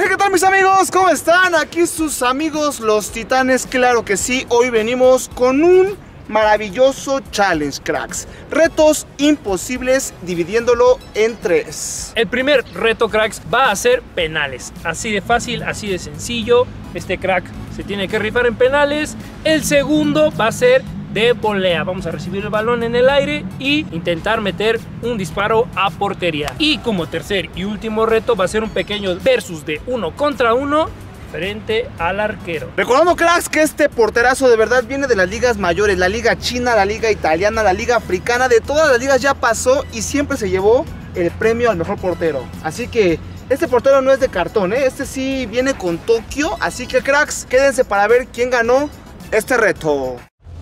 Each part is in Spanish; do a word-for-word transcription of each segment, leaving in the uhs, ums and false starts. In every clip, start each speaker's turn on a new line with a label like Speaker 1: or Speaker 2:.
Speaker 1: ¿Qué tal mis amigos? ¿Cómo están? Aquí sus amigos los Titanes, claro que sí. Hoy venimos con un maravilloso challenge, cracks. Retos imposibles dividiéndolo en tres.
Speaker 2: El primer reto, cracks, va a ser penales. Así de fácil, así de sencillo. Este crack se tiene que rifar en penales. El segundo va a ser de volea. Vamos a recibir el balón en el aire y intentar meter un disparo a portería. Y como tercer y último reto va a ser un pequeño versus de uno contra uno frente al arquero.
Speaker 1: Recordando, cracks, que este porterazo de verdad viene de las ligas mayores, la liga china, la liga italiana, la liga africana, de todas las ligas ya pasó y siempre se llevó el premio al mejor portero. Así que este portero no es de cartón, ¿eh? Este sí viene con Tokio, así que cracks, quédense para ver quién ganó este reto.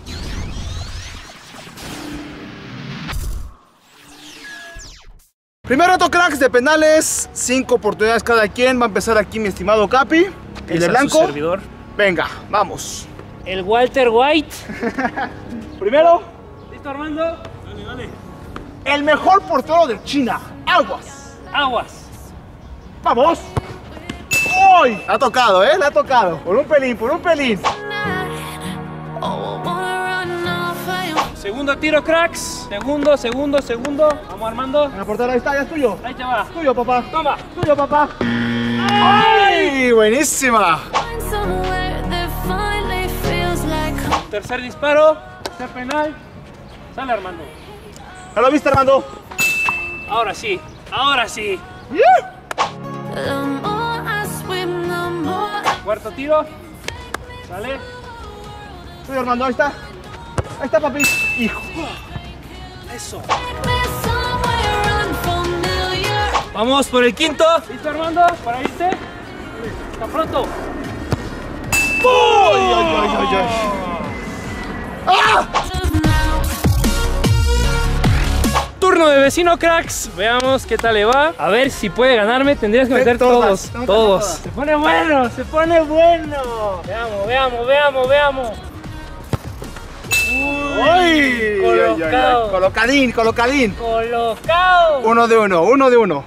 Speaker 1: Primer reto, cracks, de penales, cinco oportunidades cada quien. Va a empezar aquí mi estimado Capi, el de blanco.
Speaker 2: Servidor.
Speaker 1: Venga, vamos.
Speaker 2: El Walter White.
Speaker 1: Primero.
Speaker 2: ¿Listo, Armando? Dale, dale.
Speaker 1: El mejor portero de China, Aguas.
Speaker 2: Aguas.
Speaker 1: Vamos. ¡Uy! La ha tocado, ¿eh? La ha tocado. Por un pelín, por un pelín.
Speaker 2: Segundo tiro, cracks. Segundo, segundo, segundo. Vamos, Armando.
Speaker 1: La portera, ahí está, ya es tuyo.
Speaker 2: Ahí te va.
Speaker 1: Tuyo, papá.
Speaker 2: Toma.
Speaker 1: Tuyo, papá. ¡Ay! Buenísima.
Speaker 2: Tercer disparo. Tercer penal. Sale, Armando.
Speaker 1: ¿Ya lo viste, Armando?
Speaker 2: Ahora sí. Ahora sí.
Speaker 1: Yeah.
Speaker 2: Cuarto tiro. Sale.
Speaker 1: Tuyo, Armando, ahí está. Ahí está, papi. Hijo.
Speaker 2: Eso. Vamos por el quinto. ¿Listo, Armando? ¿Para irte? ¿Está pronto?
Speaker 1: ¡Oh! ¡Ay, ay, ay, ay, ay! ¡Ah!
Speaker 2: Turno de vecino, cracks. Veamos qué tal le va. A ver si puede ganarme. Tendrías que meter
Speaker 1: todas,
Speaker 2: todos.
Speaker 1: todas,
Speaker 2: Todos.
Speaker 1: todas.
Speaker 2: Se pone bueno. Se pone bueno. Veamos, veamos, veamos, veamos. Uy,
Speaker 1: ¡Ay!
Speaker 2: colocado.
Speaker 1: Ay, ay, ay. Colocadín, colocadín.
Speaker 2: Colocado.
Speaker 1: Uno de uno, uno de uno.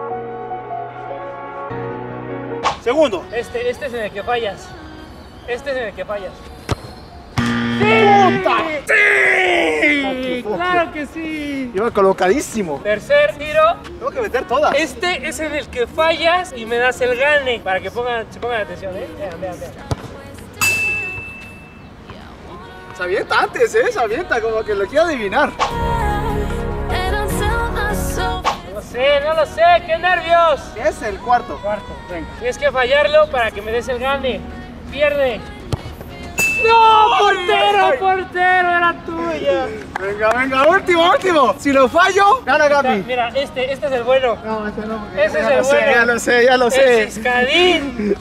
Speaker 1: Segundo.
Speaker 2: Este, este es en el que fallas. Este es en el que fallas.
Speaker 1: ¡Puta!
Speaker 2: ¡Sí! ¡Claro que sí!
Speaker 1: Iba colocadísimo.
Speaker 2: Tercer tiro.
Speaker 1: Tengo que meter todas.
Speaker 2: Este es en el que fallas y me das el gane. Para que pongan, se pongan atención, ¿eh? Vean, vean, vean.
Speaker 1: Se avienta antes, ¿eh? Se avienta, como que lo quiero adivinar.
Speaker 2: No lo sé, no lo sé. ¡Qué nervios!
Speaker 1: Es el cuarto.
Speaker 2: Cuarto.
Speaker 1: Venga.
Speaker 2: Tienes que fallarlo para que me des el gane. Pierde. ¡No! ¡Portero,
Speaker 1: ay.
Speaker 2: portero! Era tuya.
Speaker 1: Venga, venga, último, último. Si lo fallo, gana Gaby.
Speaker 2: Mira, este, este es el bueno.
Speaker 1: No, este no. porque
Speaker 2: Ese
Speaker 1: ya
Speaker 2: es el
Speaker 1: lo sé,
Speaker 2: bueno.
Speaker 1: Ya lo sé, ya lo
Speaker 2: El
Speaker 1: sé.
Speaker 2: Ciscadín.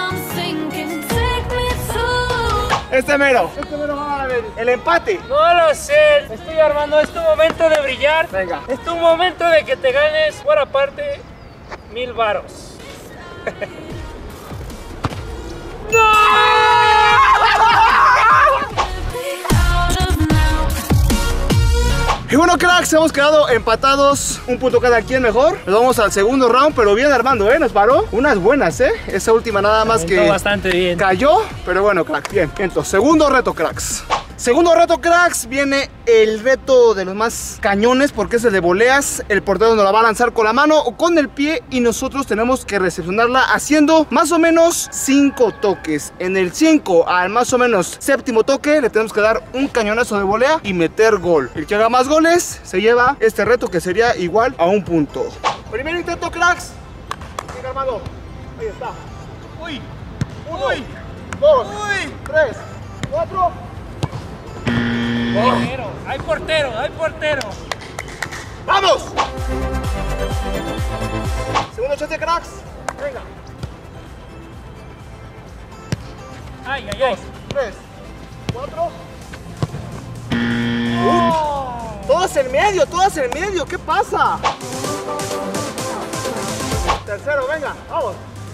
Speaker 1: Este mero. Este mero va a ver. El empate.
Speaker 2: No lo sé. Estoy armando. Es tu momento de brillar.
Speaker 1: Venga.
Speaker 2: Es tu momento de que te ganes, por aparte, mil varos.
Speaker 1: Y bueno, cracks, hemos quedado empatados, un punto cada quien mejor. Nos vamos al segundo round, pero bien Armando, ¿eh? Nos paró unas buenas, ¿eh? Esa última nada más que
Speaker 2: bastante bien.
Speaker 1: cayó, pero bueno, crack, bien. Entonces, segundo reto, cracks. Segundo reto, cracks, viene el reto de los más cañones porque es el de voleas. El portero nos la va a lanzar con la mano o con el pie y nosotros tenemos que recepcionarla haciendo más o menos cinco toques. En el cinco al más o menos séptimo toque le tenemos que dar un cañonazo de volea y meter gol. El que haga más goles se lleva este reto que sería igual a un punto. Primer intento, cracks. Venga, Armando. Ahí está. Uy. Uno, Uy. Dos. Uy. Tres. Cuatro.
Speaker 2: Portero, hay portero, hay portero.
Speaker 1: ¡Vamos! Segundo chance, cracks. Venga.
Speaker 2: Ay, ay, ay.
Speaker 1: Tres, cuatro. Oh. Todos en medio, todos en medio. ¿Qué pasa? Tercero, venga, vamos.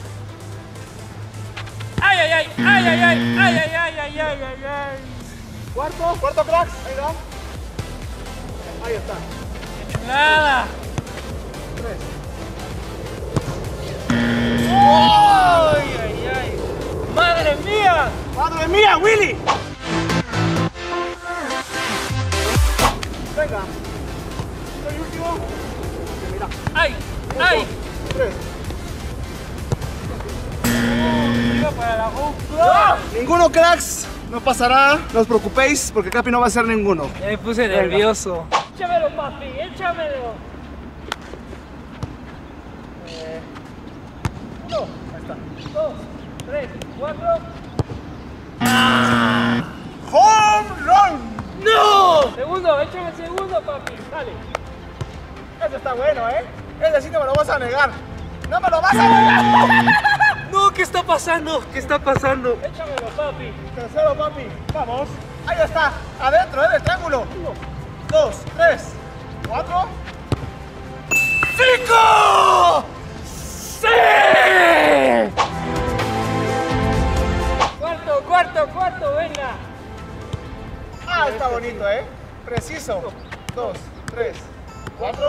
Speaker 2: Ay, ay, ay, ay, ay, ay, ay, ay, ay, ay, ay, ay, ay.
Speaker 1: Cuarto, cuarto, cracks. Ahí va. Ahí está.
Speaker 2: Nada.
Speaker 1: Tres.
Speaker 2: ¡Ay, ay, ay! ¡Madre mía!
Speaker 1: ¡Madre mía, Willy! Venga. Soy último. Mira.
Speaker 2: ¡Ay!
Speaker 1: Uno,
Speaker 2: ¡Ay!
Speaker 1: dos, tres.
Speaker 2: Iba para la GoPro.
Speaker 1: Ninguno, cracks. No pasará. No os preocupéis porque Capi no va a hacer ninguno.
Speaker 2: Ya me puse nervioso. Échamelo, papi, échamelo. Eh, uno, ahí está. Dos, tres, cuatro.
Speaker 1: ¡Home run!
Speaker 2: ¡No! Segundo, échame el segundo, papi. Dale.
Speaker 1: Ese está bueno, ¿eh? Ese sí no me lo vas a negar. ¡No me lo vas a negar!
Speaker 2: No, ¿qué está pasando? ¿Qué está pasando? Échamelo, papi.
Speaker 1: Tercero, papi. Vamos. Ahí está. Adentro, ¿eh? Del triángulo. Uno, dos, tres, cuatro. ¡Cinco!
Speaker 2: ¡Sí! Cuarto, cuarto, cuarto, venga.
Speaker 1: Ah, está bonito, ¿eh? Preciso. Dos, tres, cuatro.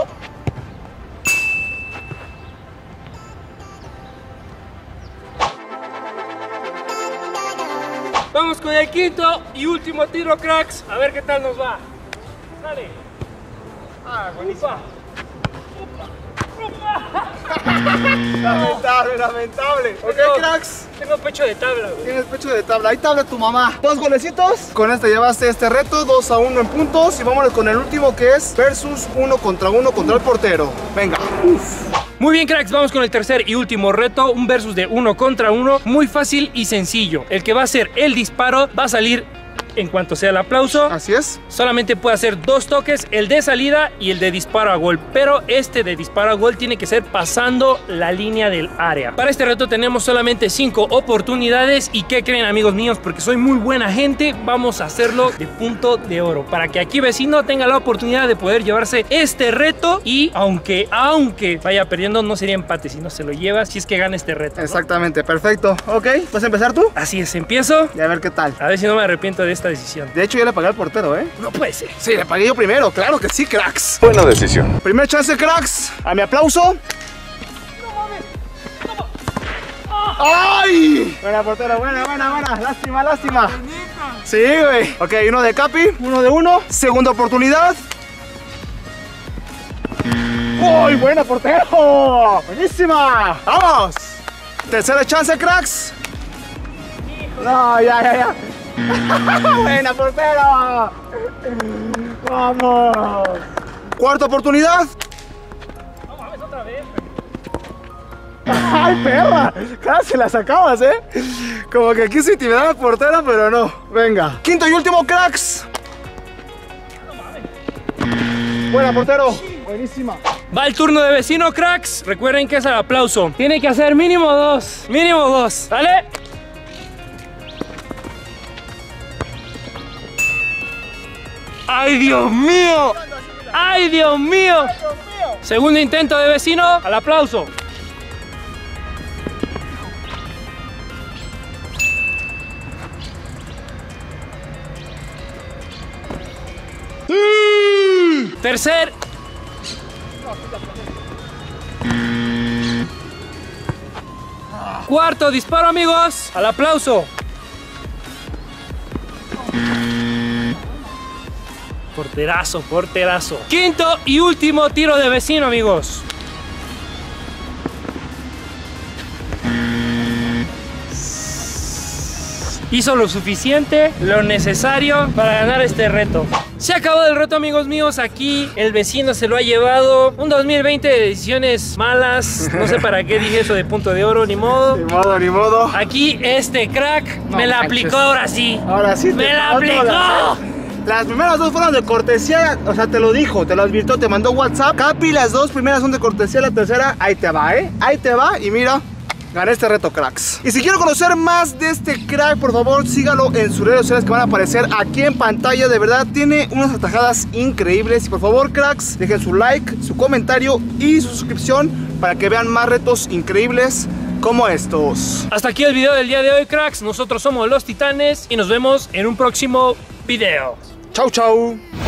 Speaker 2: Vamos con el quinto y último tiro, cracks. A ver qué tal nos va. Sale.
Speaker 1: Ah, buenísimo.
Speaker 2: Upa. Upa.
Speaker 1: Lamentable, lamentable. Ok,
Speaker 2: Tengo-
Speaker 1: cracks.
Speaker 2: Tengo pecho de tabla, güey.
Speaker 1: Tienes pecho de tabla. Ahí tabla tu mamá. Dos golecitos. Con este llevaste este reto. Dos a uno en puntos. Y vámonos con el último que es versus uno contra uno contra el portero. Venga. Uf.
Speaker 2: Muy bien, cracks, vamos con el tercer y último reto, un versus de uno contra uno, muy fácil y sencillo. El que va a hacer el disparo va a salir en cuanto sea el aplauso.
Speaker 1: Así es.
Speaker 2: Solamente puede hacer dos toques, el de salida y el de disparo a gol. Pero este de disparo a gol tiene que ser pasando la línea del área. Para este reto tenemos solamente cinco oportunidades. ¿Y qué creen, amigos míos? Porque soy muy buena gente, vamos a hacerlo de punto de oro. Para que aquí vecino tenga la oportunidad de poder llevarse este reto. Y aunque, aunque vaya perdiendo, no sería empate si no se lo lleva, si es que gana este reto, ¿no?
Speaker 1: Exactamente, perfecto. Ok, ¿puedes empezar tú?
Speaker 2: Así es, empiezo.
Speaker 1: Y a ver qué tal.
Speaker 2: A ver si no me arrepiento de esta decisión.
Speaker 1: De hecho, ya le pagué al portero, ¿eh?
Speaker 2: No puede ser.
Speaker 1: Sí, le pagué yo primero. Claro que sí, cracks.
Speaker 3: Buena decisión.
Speaker 1: Primer chance, cracks. A mi aplauso. ¡Ay! Buena, portero, buena, buena, buena. Lástima, lástima. Sí, güey. Ok, uno de Capi, uno de uno. Segunda oportunidad. ¡Uy, buena, portero! ¡Buenísima! ¡Vamos! Tercera chance, cracks. No, ya, ya, ya. ¡Buena, portero! ¡Vamos! Cuarta oportunidad.
Speaker 2: No mames, otra vez.
Speaker 1: ¡Ay, perra! Casi la sacabas, ¿eh? Como que quiso intimidar al portero, pero no. Venga. Quinto y último, cracks. Buena, portero. Buenísima.
Speaker 2: Va el turno de vecino, cracks. Recuerden que es el aplauso. Tiene que hacer mínimo dos. Mínimo dos. ¿Vale? ¡Ay, Dios mío! ¡Ay, Dios mío! Segundo intento de vecino, al aplauso. Tercer. Cuarto disparo, amigos. Al aplauso. Porterazo, porterazo. Quinto y último tiro de vecino, amigos. Hizo lo suficiente, lo necesario para ganar este reto. Se acabó el reto, amigos míos. Aquí el vecino se lo ha llevado. Un dos mil veinte de decisiones malas. No sé para qué dije eso de punto de oro, ni modo.
Speaker 1: Ni modo, ni modo.
Speaker 2: Aquí este crack
Speaker 1: No
Speaker 2: me la
Speaker 1: manches.
Speaker 2: aplicó ahora sí.
Speaker 1: Ahora sí.
Speaker 2: ¡Me
Speaker 1: te
Speaker 2: la
Speaker 1: faltó
Speaker 2: aplicó!
Speaker 1: la- Las primeras dos fueron de cortesía, o sea, te lo dijo, te lo advirtió, te mandó WhatsApp. Capi, las dos primeras son de cortesía, la tercera, ahí te va, ¿eh? Ahí te va y mira, gané este reto, cracks. Y si quiero conocer más de este crack, por favor, sígalo en sus redes sociales que van a aparecer aquí en pantalla. De verdad, tiene unas atajadas increíbles. Y por favor, cracks, dejen su like, su comentario y su suscripción para que vean más retos increíbles como estos.
Speaker 2: Hasta aquí el video del día de hoy, cracks. Nosotros somos los Titanes y nos vemos en un próximo video.
Speaker 1: Chau, chau.